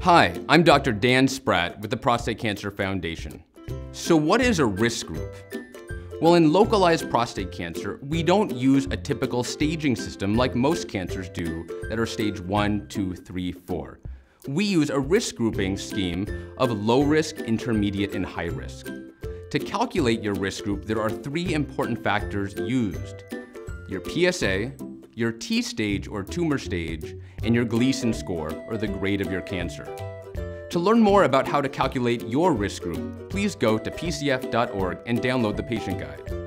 Hi, I'm Dr. Dan Spratt with the Prostate Cancer Foundation. So what is a risk group? Well, in localized prostate cancer, we don't use a typical staging system like most cancers do that are stage 1, 2, 3, 4. We use a risk grouping scheme of low risk, intermediate, and high risk. To calculate your risk group, there are 3 important factors used: your PSA, your T-stage or tumor stage, and your Gleason score, or the grade of your cancer. To learn more about how to calculate your risk group, please go to pcf.org and download the patient guide.